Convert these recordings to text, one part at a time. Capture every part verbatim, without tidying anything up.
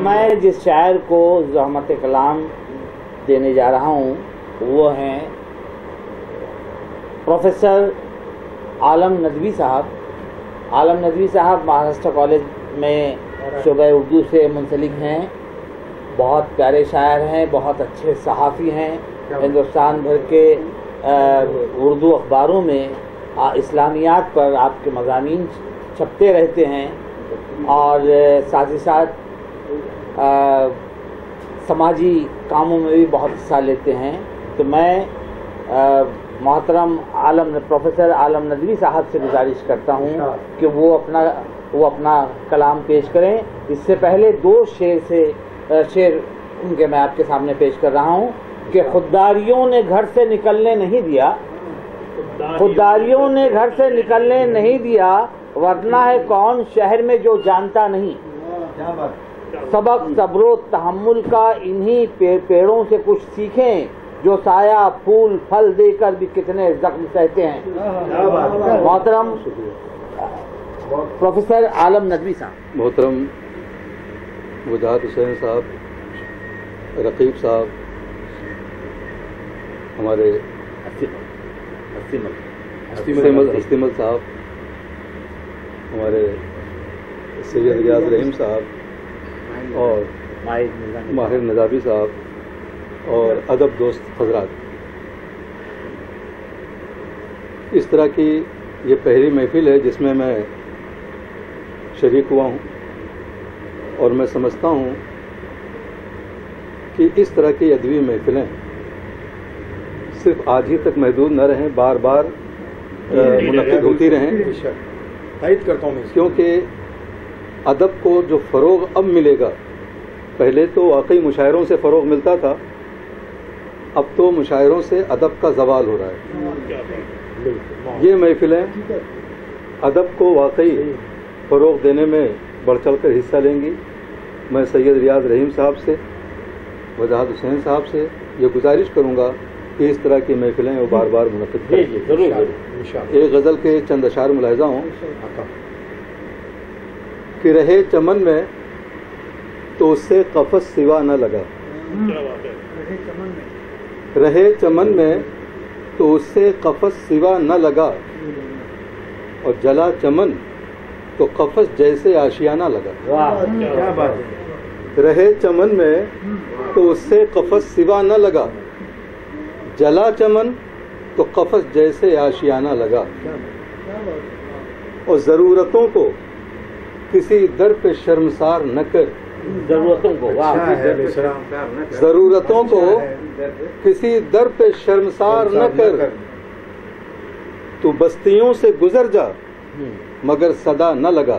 میں جس شاعر کو زحمت کلام دینے جا رہا ہوں وہ ہیں پروفیسر عالم ندوی صاحب۔ عالم ندوی صاحب مہاراشٹر کالج میں شعبہ اردو سے منسلک ہیں، بہت پیارے شاعر ہیں، بہت اچھے صحافی ہیں، ہندوستان بھر کے اردو اخباروں میں اسلامیات پر آپ کے مضامین چھپتے رہتے ہیں اور ساتھ ہی ساتھ سماجی کاموں میں بھی بہت حصہ لیتے ہیں۔ تو میں محترم عالم پروفیسر عالم ندوی صاحب سے گزارش کرتا ہوں کہ وہ اپنا وہ اپنا کلام پیش کریں۔ اس سے پہلے دو شعر سے شعر ان کے میں آپ کے سامنے پیش کر رہا ہوں کہ خودداریوں نے گھر سے نکلنے نہیں دیا، خودداریوں نے گھر سے نکلنے نہیں دیا، ورنہ ہے کون شہر میں جو جانتا نہیں۔ سبق صبر و تحمل کا انہی پیڑوں سے کچھ سیکھیں، جو سایہ پھول پھل دے کر بھی کتنے زخم سہتے ہیں۔ محترم پروفیسر عالم ندوی صاحب۔ محترم وجاہت حسین صاحب، رقیب صاحب، ہمارے ہستیمل صاحب، ہمارے سید ریاض رحیم صاحب اور ماہر نظابی صاحب اور ادب دوست حضرات، اس طرح کی یہ پہلی محفل ہے جس میں میں شریک ہوا ہوں، اور میں سمجھتا ہوں کہ اس طرح کی ادبی محفلیں صرف آج ہی تک محدود نہ رہیں، بار بار منعقد ہوتی رہیں، تائید کرتا ہوں، کیونکہ ادب کو جو فروغ اب ملے گا، پہلے تو واقعی مشاعروں سے فروغ ملتا تھا، اب تو مشاعروں سے ادب کا زوال ہو رہا ہے۔ یہ محفلیں ادب کو واقعی فروغ دینے میں بڑھ چڑھ کر حصہ لیں گی۔ میں سید ریاض رحیم صاحب سے، وجاہت حسین صاحب سے یہ گزارش کروں گا کہ اس طرح کی محفلیں وہ بار بار منعقد کریں۔ ایک غزل کے چند اشعار ملاحظہ ہوں کہ رہے چمن میں تو اس سے قفس سوا نہ لگا، رہے چمن میں تو اس سے قفس سوا نہ لگا، اور جلا چمن تو قفس جیسے آشیانہ لگا۔ رہے چمن میں تو اس سے قفس سوا نہ لگا، جلا چمن تو قفس جیسے آشیانہ لگا، اور ضرورتوں کو کسی در پہ شرمسار نہ کر، ضرورتوں کو ضرورتوں کو کسی در پہ شرمسار نہ کر، تو بستیوں سے گزر جا مگر صدا نہ لگا۔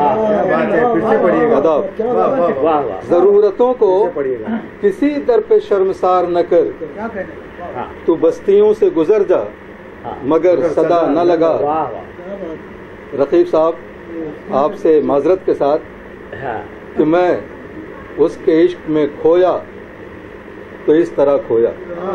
ضرورتوں کو کسی در پہ شرمسار نہ کر، تو بستیوں سے گزر جا مگر صدا نہ لگا۔ رقیب صاحب، آپ سے معذرت کے ساتھ کہ میں اس کے عشق میں کھویا تو اس طرح کھویا،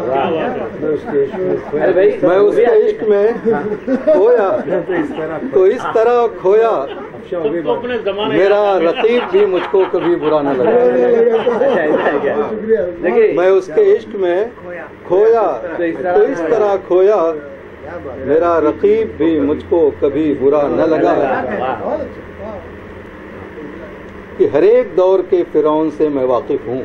میں اس کے عشق میں کھویا تو اس طرح کھویا، میرا رقیب بھی مجھ کو کبھی برا نہ لگا۔ میں اس کے عشق میں کھویا تو اس طرح کھویا، میرا رقیب بھی مجھ کو کبھی برا نہ لگا، کہ ہر ایک دور کے فرعون سے میں واقف ہوں،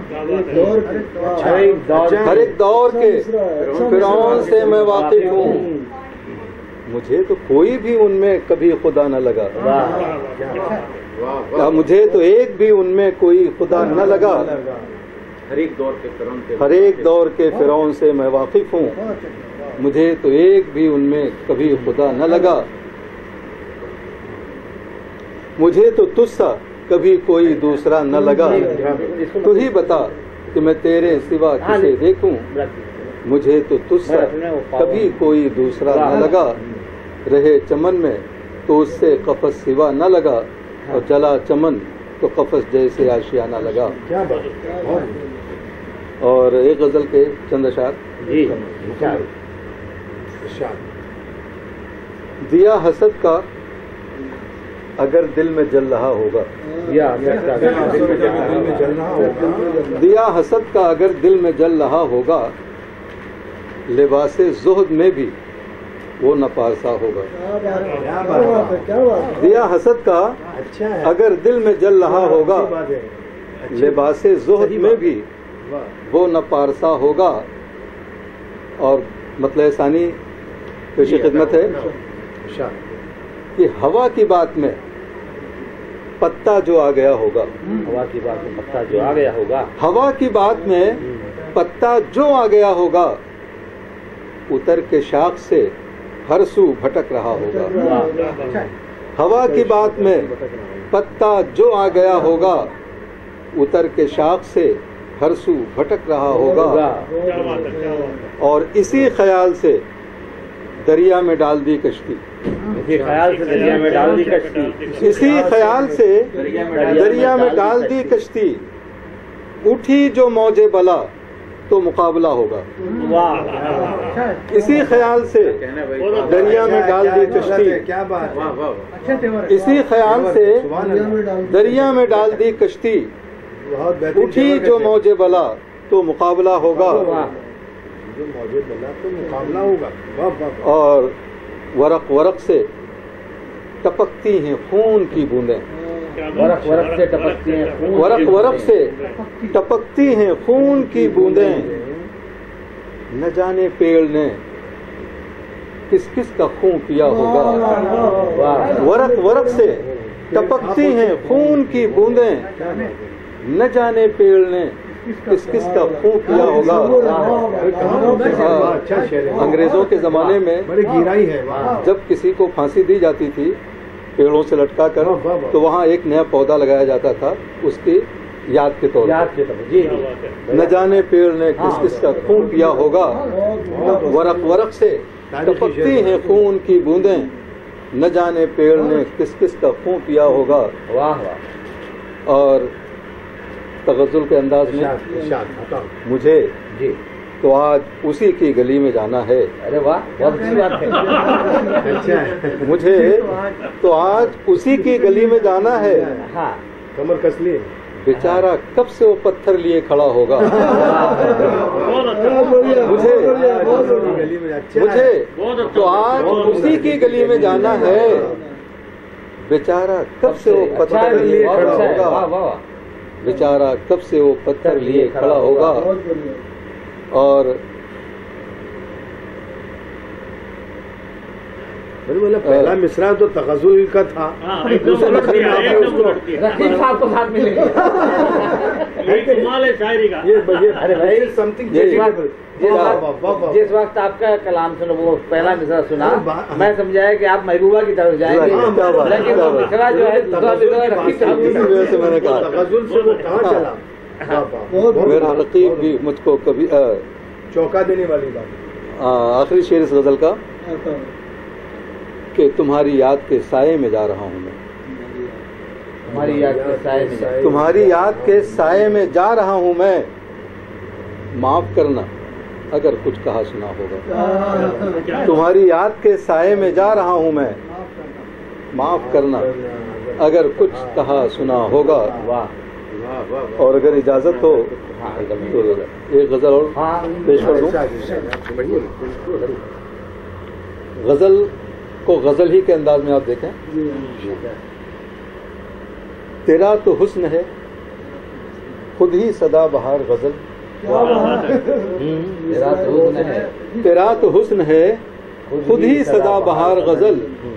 ہر ایک دور کے فرعون سے میں واقف ہوں، مجھے تو کوئی بھی ان میں کبھی خدا نہ لگا، مجھے تو ایک بھی ان میں کوئی خدا نہ لگا، ہر ایک دور کے فرعون سے میں واقف ہوں، مجھے تو ایک بھی ان میں کبھی خدا نہ لگا، مجھے تو تجھ سا کبھی کوئی دوسرا نہ لگا، تو ہی بتا کہ میں تیرے سوا کسے دیکھوں، مجھے تو تجھ سا کبھی کوئی دوسرا نہ لگا، رہے چمن میں تو اس سے قفس سوا نہ لگا، اور جلا چمن تو قفس جیسے آشیانہ لگا۔ اور ایک غزل کے چند اشعار۔ دیا حسد کا اگر دل میں جل رہا ہوگا. دیا دیا حسد کا اگر دل میں جل رہا ہوگا, لباس زہد میں بھی وہ نپارسا ہوگا. دیا حسد کا اگر دل میں جل رہا ہوگا, لباس زہد میں بھی وہ نپارسا ہوگا. اور مطلب ثانی پیش خدمت ہے کہ ہوا کی بات میں پتا جو آ گیا ہوگا. ہوا کی بات میں پتا جو آ گیا ہوگا. ہوا کی بات میں پتا جو آ گیا ہوگا, اتر کے شاخ سے ہر سو بھٹک رہا ہوگا. ہوا کی بات میں پتا جو آ گیا ہوگا, اتر کے شاخ سے ہر سو بھٹک رہا ہوگا. اور اسی خیال سے دریا میں ڈال دی کشتی. اسی خیال سے دریا میں ڈال دی کشتی. اسی خیال سے دریا میں ڈال دی کشتی. اٹھی جو موج بلا تو مقابلہ ہوگا. اسی خیال سے دریا میں ڈال دی کشتی. اسی خیال سے دریا میں ڈال دی کشتی. اٹھی جو موج بلا تو مقابلہ ہوگا. اور ورق ورق سے ٹپکتی ہیں خون کی بوندیں. ورق ورق سے ٹپکتی ہیں خون. ورق ورق سے ٹپکتی ہیں خون کی بوندیں. نہ جانے پیڑ نے کس کس کا خون پیا ہوگا. ورق ورق سے ٹپکتی ہیں خون کی بوندیں. نہ جانے پیڑ نے کس کس کا خون پیا ہوگا. انگریزوں کے زمانے میں جب کسی کو پھانسی دی جاتی تھی پیڑوں سے لٹکا کر, تو وہاں ایک نیا پودا لگایا جاتا تھا اس کی یاد کے طور پر. نہ جانے پیڑ نے کس کس کا خون پیا ہوگا. ورق ورق سے ٹپکتی ہیں خون کی بوندیں. نہ جانے پیڑ نے کس کس کا خون پیا ہوگا. اور تغزل کے انداز میں مجھے تو آج اسی کی گلی میں جانا ہے. ارے واہ, بہت اچھی بات ہے. مجھے تو آج اسی کی گلی میں جانا ہے. کمر کس لیے بیچارہ کب سے وہ پتھر لیے کھڑا ہوگا. مجھے مجھے تو آج اسی کی گلی میں جانا ہے. بیچارہ کب سے وہ پتھر لیے کھڑا ہوگا. بیچارہ کب سے وہ پتھر لیے کھڑا ہوگا. اور پہلا مصرع تو تغزل کا تھا. رقیب صاحب کو ساتھ ملیں گے. جس وقت آپ کا کلام سنو وہ پہلا مصرع سنا, میں سمجھایا کہ آپ محبوبہ کی طرف جائیں گے, لیکن وہ مصرع جو ہے رقیب صاحب میں نے کہا تغزل سے وہ کہاں چلا. میرا رقیب بھی مجھ کو کبھی چونکا دینے والی بات. آخری شعر اس غزل کا کہ تمہاری یاد کے سائے میں جا رہا ہوں میں. تمہاری یاد کے سائے میں تمہاری یاد کے سائے میں جا رہا ہوں میں. معاف کرنا اگر کچھ کہا سنا ہوگا. تمہاری یاد کے سائے میں جا رہا ہوں میں. معاف کرنا اگر کچھ کہا سنا ہوگا. اور اگر اجازت ہو تو ایک غزل اور پیش کر دوں. غزل کو غزل ہی کے انداز میں آپ دیکھیں. تیرا تو حسن ہے خود ہی سدا بہار غزل. تیرا تو حسن ہے خود ہی سدا بہار غزل.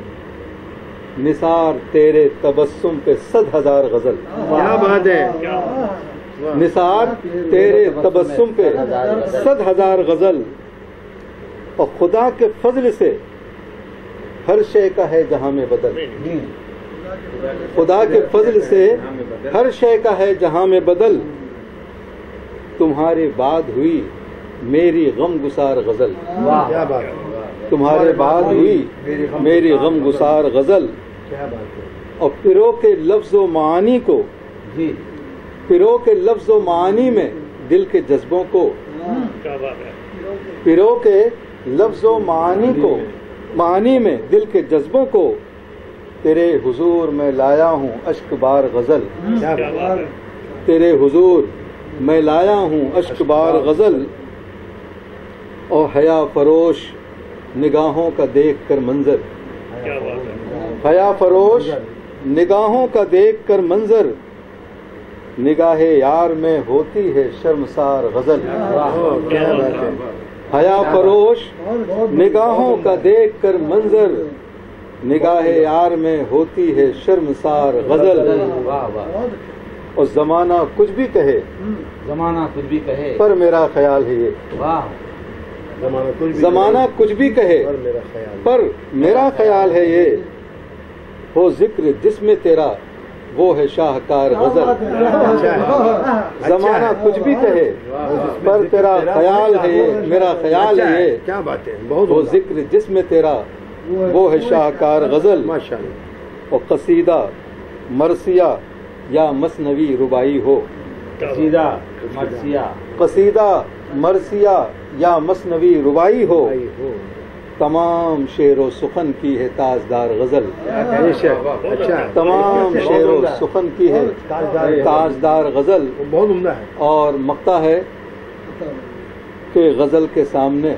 نثار تیرے تبسم پہ صد ہزار غزل. کیا بات ہے. نثار تیرے تبسم پہ صد ہزار غزل. اور خدا کے فضل سے ہر شے کا ہے جہاں میں بدل. خدا کے فضل سے ہر شے کا ہے جہاں میں بدل. تمہارے بعد ہوئی میری غم گسار غزل. تمہارے بعد ہوئی میری غم گسار غزل. اور پرو کے لفظ و معانی کو پرو کے لفظ و معانی میں دل کے جذبوں کو پرو کے لفظ و معانی کو معانی میں دل کے جذبوں کو تیرے حضور میں لایا ہوں اشک بار غزل، کیا بات ہے. تیرے حضور میں لایا ہوں اشک بار غزل، اور حیا فروش نگاہوں کا دیکھ کر منظر، حیا فروش نگاہوں کا دیکھ کر منظر، نگاہ یار میں ہوتی ہے شرمسار غزل، کیا بات ہے. حیا فروش نگاہوں کا دیکھ کر منظر، نگاہ یار میں ہوتی ہے شرمسار غزل. واہ واہ. اور زمانہ کچھ بھی کہے زمانہ کچھ بھی کہے پر میرا خیال ہے یہ، واہ. زمانہ کچھ بھی زمانہ کچھ بھی کہے اور میرا خیال. پر میرا خیال ہے یہ، ہو ذکر جس میں تیرا وہ ہے شاہکار غزل. اچھا ہے. زمانہ کچھ بھی کہے پر تیرا خیال ہے یہ، میرا خیال ہے یہ، کیا بات ہے. بہت وہ عمدہ. ذکر جس میں تیرا وہ ہے شاہکار غزل. ماشاء اللہ. اور قصیدہ مرثیہ یا مثنوی ربائی ہو، سیدھا مرثیہ قصیدہ مرثیہ یا مثنوی ربائی ہو، بھائی ہو. تمام شعر و سخن کی ہے تاجدار غزل. بے شک. اچھا ہے. تمام شعر و سخن کی ہے تاجدار غزل. بہت عمدہ ہے. اور مقطع ہے کہ غزل کے سامنے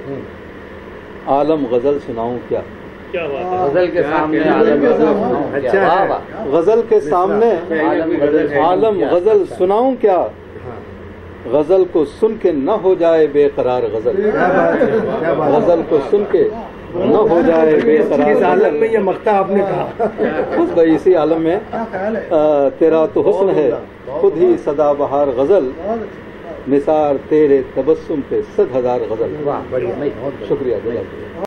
عالم غزل سناؤں کیا، غزل کے سامنے عالم غزل سناؤں کیا. اچھا ہے. واہ واہ. غزل کے سامنے عالم غزل عالم غزل سناؤں کیا، غزل کو سن کے نہ ہو جائے بے قرار غزل، کیا بات ہے. کیا بات ہے. غزل کو سن کے نہ ہو جائے بے قرار اس عالم غزل. میں یہ مقطع آپ نے کہا. بس بھائی اسی عالم میں آ، تیرا تو حسن ہے خود ہی سدا بہار غزل، نثار تیرے تبسم پہ صد ہزار غزل. واہ. بڑی. شکریہ جزاک اللہ.